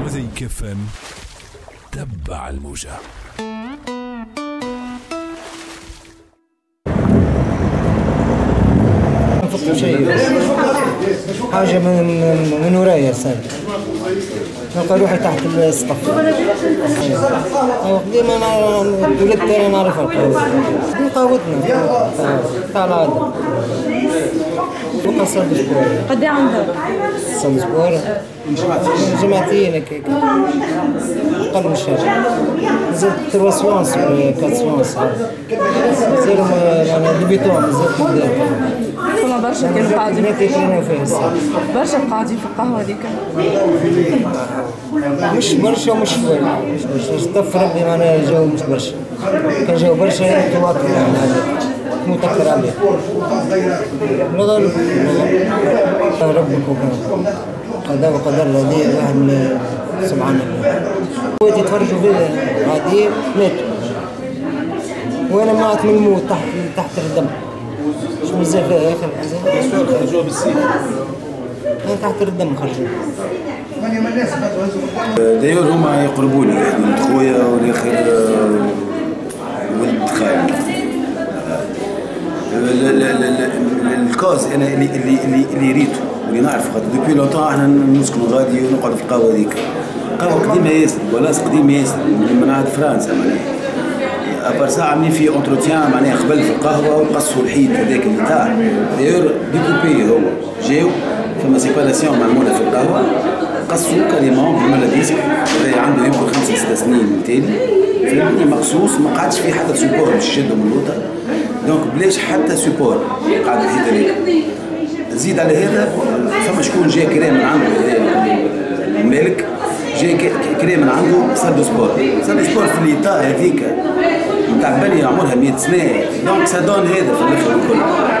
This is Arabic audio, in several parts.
وذيك فم تبع الموجة. شيء حاجة من ورايا صار نلقى روحي تحت السقف. ديما ولدت انا نعرف القهوة دي قهوتنا تاع العادة وقع صار اسبوع. قد ايه عندك؟ صار اسبوع جماعتين هكاك اقل من شهر. زدت 3 سوانس ولا 4 سوانس زيرو انا ديبيتون زدت قدام. كنا برشا كانوا قاعدين برشا قاعدين في القهوة هذيك. مش برشا ومش شوي مش طف ربي معناها الجو مش برشا. كان جو برشا تواتر يعني متكر عليه. الغالب ربك وكان قضاء وقدر الذي واحد سبحان الله. خواتي يتفرجوا فيا عادي ماتوا وانا مات من الموت تحت الدم. مش مزال فيها يا اخي خرجوها بالسيف. انا تحت الدم خرجوا. دايور هما يقربوني ولد خويا والاخر ولد خالي. الكوز انا اللي ريته واللي نعرف خاطر دوبي لونتون احنا نسكنوا غادي ونقعدوا في القهوه هذيك. قهوه قديمه ياسر بلاصه قديمه ياسر من عهد فرنسا معناها. ابار ساعه عاملين في اونتروتيان معناها قبل في القهوه وقصوا الحيط هذاك اللي تاع دايور ديكوبي هو جاو فما سيباراسيون معموله في القهوه قصوا كريمون عمل ديسك عنده يمكن 5-6 سنين تالي فهمتني مقصوص ما قعدش فيه حتى سوبور باش يشدوا من اللوطه دونك بلاش حتى سوبور قاعد الحيط هذاك. زيد على هذا فما شكون جا كريم من عنده المالك جاي كريم من عنده صار سبور في الليطا هذيك نتاع بنية عمرها 100 سنة دونك سادون هذا في الاخر الكل.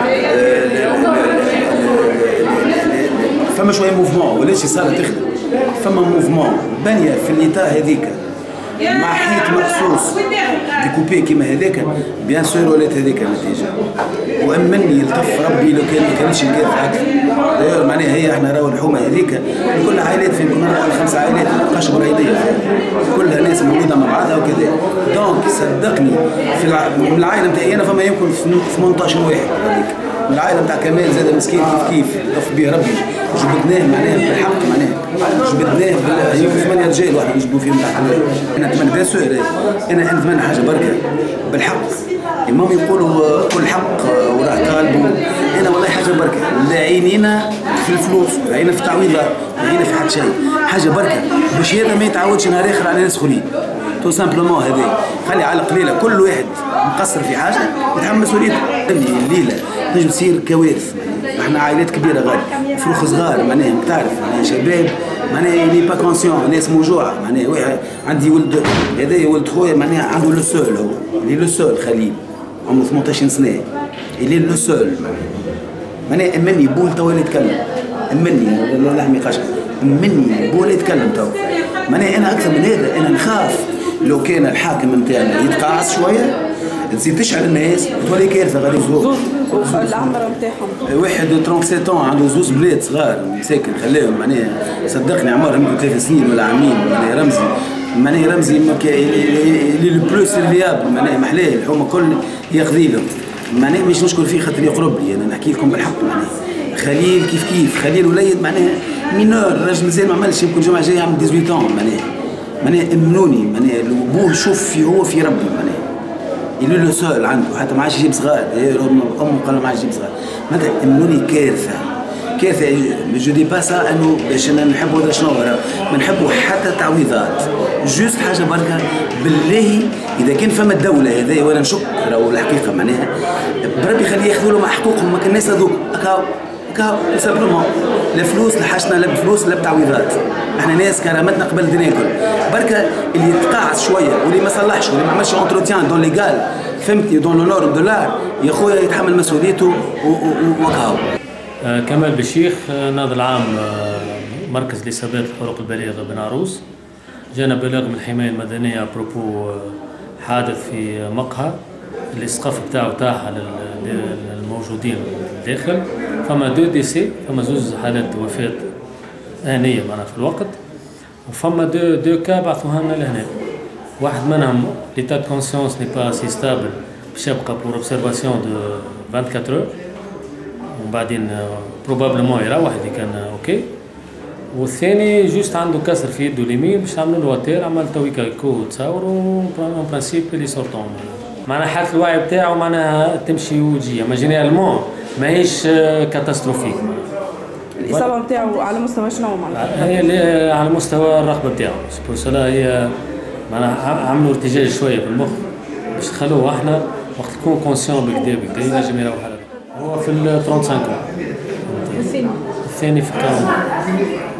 فما شوية موفمون ولاش صارت تخدم فما موفمون بنية في الليطا هذيك مع حيط مخصوص ديكوبي كيما هذاك بيان سور ولات هذيك النتيجة. وأمني يلطف ربي لو كانش نكاف أكثر. دايور معناها هي احنا راهو الحومة هذيك كلها عائلات فين كنا 5 عائلات مابقاش برايدية كلها ناس مولودة مع بعضها وكذا. دونك صدقني من العائلة نتاعي أنا فما يمكن 18 واحد هذيك من العائلة نتاع كمال زاد مسكين كيف طف بيه ربي جبدناه معناها بالحق معناها جبدناه يمكن 8 رجال واحد نجبدوا فيهم تحت انا نتمنى بيان سور انا نتمنى حاجه بركه بالحق. المهم يقولوا كل حق وراه طالبوا انا والله حاجه بركه لا عينينا في الفلوس لا عينينا في التعويضات لا عينينا في حد شيء حاجه بركه باش هذا ما يتعاودش نهار اخر على ناس اخرين تو سامبلومون. هذا خلي على قليله كل واحد مقصر في حاجه يتحمل مسؤوليته. الليله تنجم تصير كوارث احنا عائلات كبيره غادي فروخ صغار معناها تعرف معناها شباب معناها لي با كونسيون ناس موجوعه معناها واحد عندي ولد هذايا ولد خويا معناها عنده لو سول هو اللي لو سول خليل عمره 18 سنه اللي لو سول معناها امني بول تو يتكلم امني والله ما يقاش امني بول يتكلم تو معناها انا اكثر من هذا انا نخاف لو كان الحاكم نتاعنا يتقاعس شويه تزيد تشعل الناس تولي كارثه غادي زوج العمر نتاعهم واحد 37 عنده زوج بلاد صغار مساكن خلاهم معناها صدقني عمرهم يمكن 3 سنين ولا عامين معناها رمزي اللي لو بلو سيرفيابل معناها محلاه الحومه كل ياخذي لهم معناها مش نشكر فيه خاطر يقرب لي انا نحكي لكم بالحق معناها خليل كيف خليل وليد معناها مينور الراجل مازال ما عملش يمكن الجمعه الجايه يعمل 18 معناها امنوني معناها بوه شوف في هو في ربي معناها اللي له سؤال عنده حتى ما عادش يجيب صغار امه قال ما عادش يجيب صغار معناتها امنوني كارثه جو دي با سا انه باش نحبوا هذا شنو ما نحبوا حتى تعويضات جوست حاجه بركه بالله اذا كان فما الدوله هذايا وانا نشك راهو الحقيقه معناها بربي يخليه ياخذوا لهم حقوقهم ما كان الناس هذوك كاو سامبلومون لا فلوس لا حاجتنا لا بفلوس لا بتعويضات احنا ناس كرامتنا قبل الدنيا الكل بركه اللي يتقاعس شويه واللي ما صلحش واللي ما عملش اونتروتيان دون ليغال فهمتني دون لونور دولار يا خويا يتحمل مسؤوليته وكاو. كمال بشيخ ناظر العام مركز لإصابات الحروق البالغة بناروس. جانا بلاغ من الحماية المدنية بروبو حادث في مقهى الإسقاف بتاعه تاح للموجودين داخل فما 2 ديسي فما 2 حالات وفاة آنية معنا في الوقت وفما دو كا بعثوها لنا لهنا. واحد منهم ليتا دو كونسيونس ني با سي ستابل باش يبقى بور اوبسيرفاسيون دو 24 اور وبعدين بروبابلمون يروح إذا كان اوكي. والثاني جوست عنده كسر في يده اليمين باش نعملوا له واتير، عمل تويكا كو تصور اون برانسيب لي سورتون. معناها حالة الوعي بتاعه معناها تمشي وتجي، اما جينيرالمون ماهيش كاتاستروفيك. الإصابة بتاعه على مستوى شنو معناها؟ هي على مستوى الرقبة بتاعه، سبور سلا هي معناها عملوا ارتجاج شوية في المخ باش نخلوه احنا وقت يكون كونسيون بكدا ينجم يروح على هو في ال 35 الثاني الثاني في 40.